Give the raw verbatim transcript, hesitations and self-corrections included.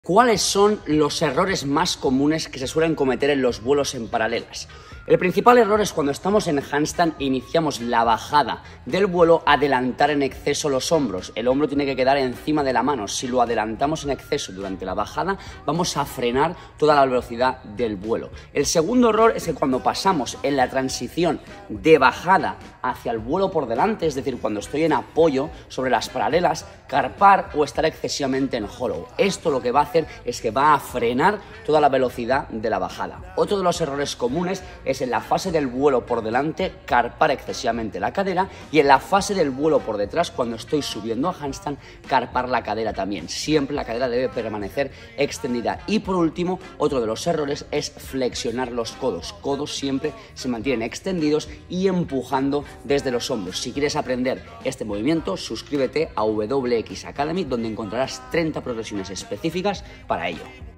¿Cuáles son los errores más comunes que se suelen cometer en los vuelos en paralelas? El principal error es cuando estamos en handstand e iniciamos la bajada del vuelo, adelantar en exceso los hombros. El hombro tiene que quedar encima de la mano. Si lo adelantamos en exceso durante la bajada, vamos a frenar toda la velocidad del vuelo. El segundo error es que cuando pasamos en la transición de bajada hacia el vuelo por delante, es decir, cuando estoy en apoyo sobre las paralelas, carpar o estar excesivamente en hollow. Esto lo que va a hacer es que va a frenar toda la velocidad de la bajada. Otro de los errores comunes es en la fase del vuelo por delante carpar excesivamente la cadera, y en la fase del vuelo por detrás, cuando estoy subiendo a handstand, carpar la cadera también. Siempre la cadera debe permanecer extendida. Y por último, otro de los errores es flexionar los codos. Codos siempre se mantienen extendidos y empujando desde los hombros. Si quieres aprender este movimiento, suscríbete a W X Academy, donde encontrarás treinta progresiones específicas para ello.